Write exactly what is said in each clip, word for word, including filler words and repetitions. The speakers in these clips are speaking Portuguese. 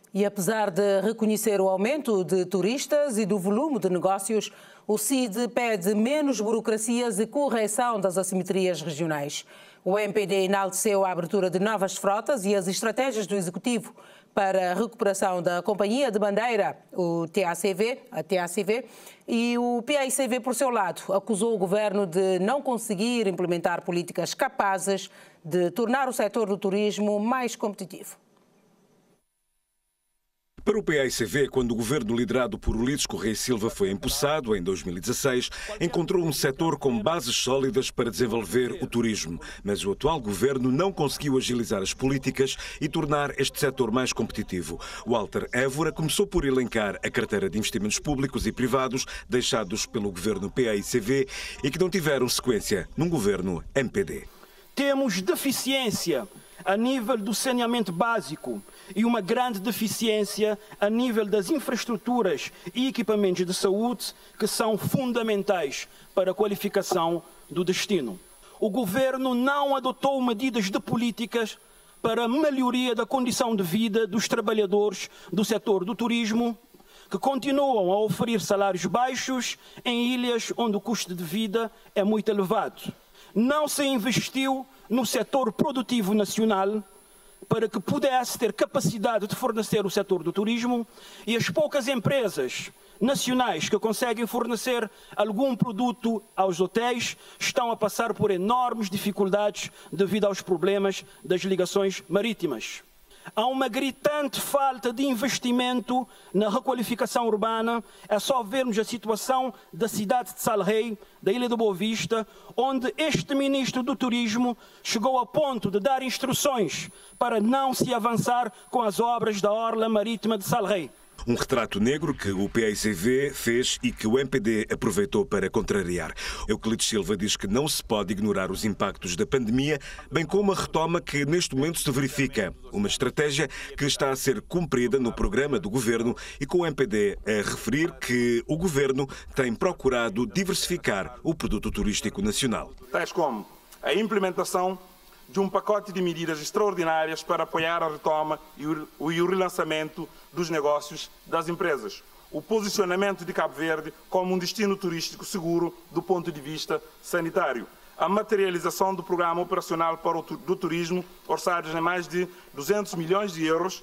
E apesar de reconhecer o aumento de turistas e do volume de negócios, o C I D pede menos burocracias e correção das assimetrias regionais. O M P D enalteceu a abertura de novas frotas e as estratégias do Executivo para a recuperação da Companhia de Bandeira, o T A C V, a T A C V, e o P I C V, por seu lado, acusou o governo de não conseguir implementar políticas capazes de tornar o setor do turismo mais competitivo. Para o P I C V, quando o governo liderado por Ulisses Correia Silva foi empossado em dois mil e dezasseis, encontrou um setor com bases sólidas para desenvolver o turismo. Mas o atual governo não conseguiu agilizar as políticas e tornar este setor mais competitivo. Walter Évora começou por elencar a carteira de investimentos públicos e privados deixados pelo governo P I C V e que não tiveram sequência num governo M P D. Temos deficiência a nível do saneamento básico e uma grande deficiência a nível das infraestruturas e equipamentos de saúde que são fundamentais para a qualificação do destino. O governo não adotou medidas de políticas para a melhoria da condição de vida dos trabalhadores do setor do turismo, que continuam a oferecer salários baixos em ilhas onde o custo de vida é muito elevado. Não se investiu no setor produtivo nacional para que pudesse ter capacidade de fornecer o setor do turismo, e as poucas empresas nacionais que conseguem fornecer algum produto aos hotéis estão a passar por enormes dificuldades devido aos problemas das ligações marítimas. Há uma gritante falta de investimento na requalificação urbana. É só vermos a situação da cidade de Salrei, da Ilha de Boa Vista, onde este ministro do Turismo chegou a ponto de dar instruções para não se avançar com as obras da orla marítima de Salrei. Um retrato negro que o P I C V fez e que o M P D aproveitou para contrariar. Euclides Silva diz que não se pode ignorar os impactos da pandemia, bem como a retoma que neste momento se verifica. Uma estratégia que está a ser cumprida no programa do governo e com o M P D a referir que o governo tem procurado diversificar o produto turístico nacional. Tais como a implementação de um pacote de medidas extraordinárias para apoiar a retoma e o relançamento dos negócios das empresas. O posicionamento de Cabo Verde como um destino turístico seguro do ponto de vista sanitário. A materialização do programa operacional para o do turismo, orçados em mais de duzentos milhões de euros,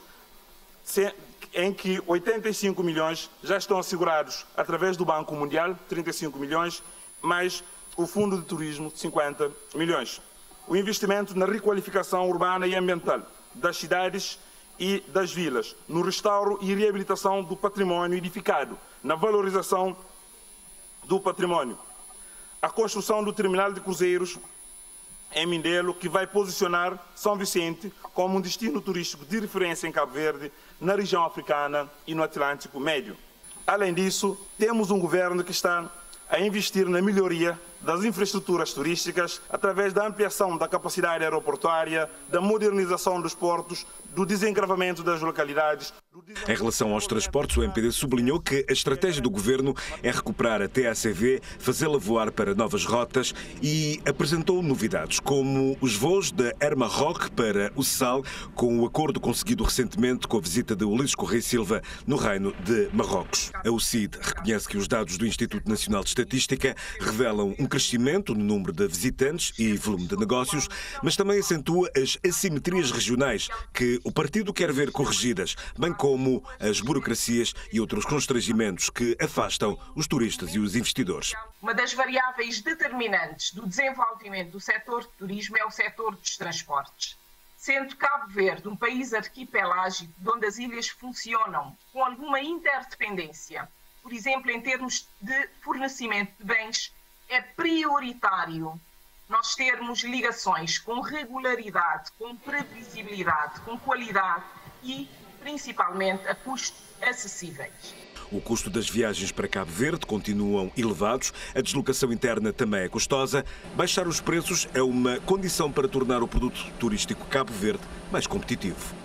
em que oitenta e cinco milhões já estão assegurados através do Banco Mundial, trinta e cinco milhões, mais o Fundo de Turismo, cinquenta milhões. O investimento na requalificação urbana e ambiental das cidades e das vilas, no restauro e reabilitação do património edificado, na valorização do património. A construção do terminal de cruzeiros em Mindelo, que vai posicionar São Vicente como um destino turístico de referência em Cabo Verde, na região africana e no Atlântico Médio. Além disso, temos um governo que está a investir na melhoria das infraestruturas turísticas através da ampliação da capacidade aeroportuária, da modernização dos portos, do desencravamento das localidades. Em relação aos transportes, o M P D sublinhou que a estratégia do governo é recuperar a T A C V, fazê-la voar para novas rotas e apresentou novidades, como os voos da Air Maroc para o Sal, com o acordo conseguido recentemente com a visita de Ulisses Correia Silva no Reino de Marrocos. A U C I D reconhece que os dados do Instituto Nacional de Estatística revelam um crescimento no número de visitantes e volume de negócios, mas também acentua as assimetrias regionais que o partido quer ver corrigidas, bem como as burocracias e outros constrangimentos que afastam os turistas e os investidores. Uma das variáveis determinantes do desenvolvimento do setor de turismo é o setor dos transportes. Sendo Cabo Verde um país arquipelágico, onde as ilhas funcionam com alguma interdependência, por exemplo, em termos de fornecimento de bens, é prioritário nós termos ligações com regularidade, com previsibilidade, com qualidade e, principalmente, a custos acessíveis. O custo das viagens para Cabo Verde continuam elevados, a deslocação interna também é custosa. Baixar os preços é uma condição para tornar o produto turístico Cabo Verde mais competitivo.